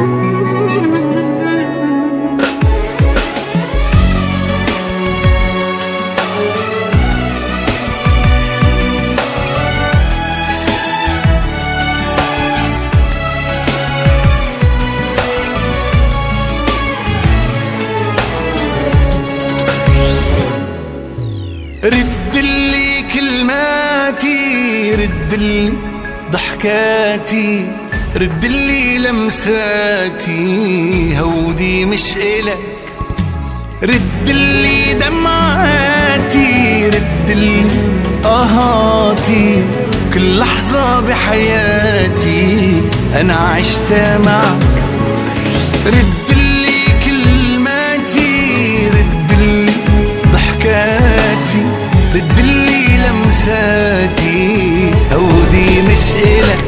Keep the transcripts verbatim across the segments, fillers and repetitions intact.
ردلي كلماتي، ردلي ضحكاتي، ردلي لمساتي، هودي مش إلك. ردلي دمعاتي، ردلي آهاتي، كل لحظة بحياتي أنا عشتها معك. ردلي كلماتي، ردلي ضحكاتي، ردلي لمساتي، هودي مش إلك.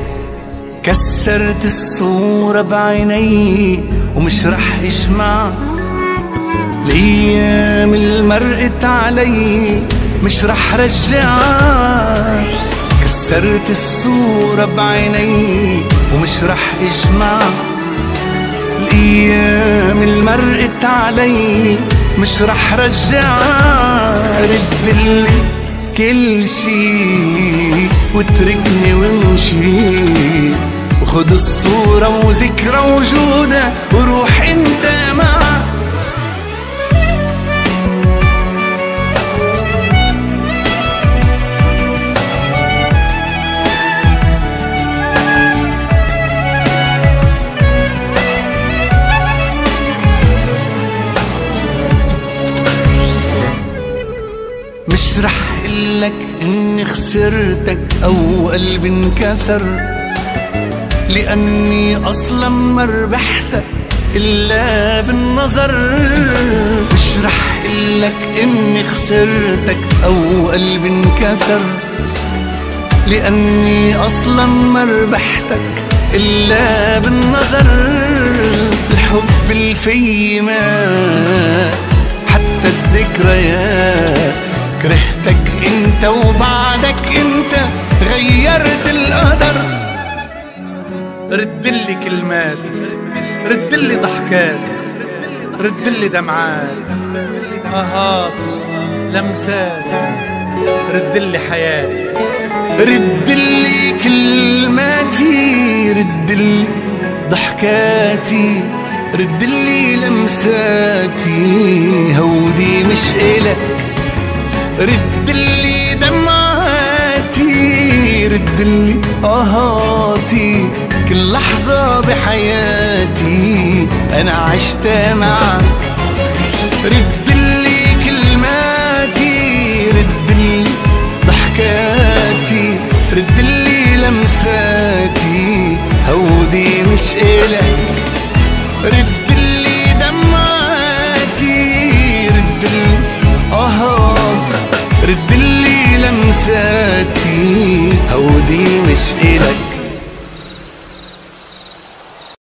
كسرت الصورة بعيني ومش رح اجمع الأيام اللي مرقت علي، مش رح رجعها. كسرت الصورة بعيني ومش رح اجمع الأيام اللي مرقت علي، مش رح رجعها. ردلي كل شي واتركني وامشي، وخد الصورة وذكرى وجودها وروح انت معها. مش رح قلك اني خسرتك او قلبي انكسر، لاني اصلا ما ربحتك الا بالنظر. مش رح قلك اني خسرتك او قلبي انكسر، لاني اصلا ما ربحتك الا بالنظر. الحب الفي ما حتى الذكريات، كرهتك انت وبعدك انت غيرت القدر. ردلي كلماتي، ردلي ضحكاتي، ردلي دمعاتي، اهات لمساتي، ردلي حياتي. ردلي كلماتي، ردلي ضحكاتي، ردلي لمساتي، هودي مش إلك. ردلي دمعاتي، ردلي آهاتي، كل لحظة بحياتي أنا عشتها معك. ردلي كلماتي، ردلي ضحكاتي، ردلي لمساتي، هودي مش إلك. ردلي دمعاتي، ردلي آهاتي، ردلي لمساتي، هودي مش إلك.